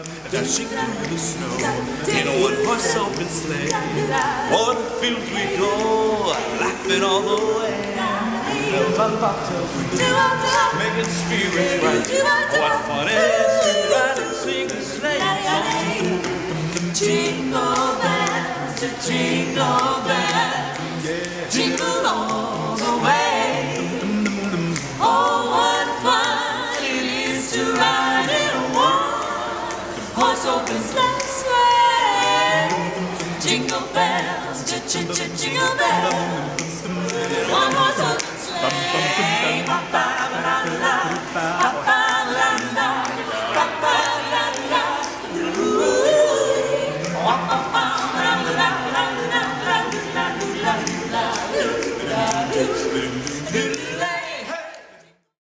dashing through the snow in a one-horse open sleigh. O'er the fields we go, laughing all the way. Bells on bobtails ring, making spirits bright. What fun it is to ride and sing a sleigh song. Jingle bells, jingle bells, jingle all the way. Oh, what fun it is to ride in a one-horse open sleigh. Jingle bells, jingle bells.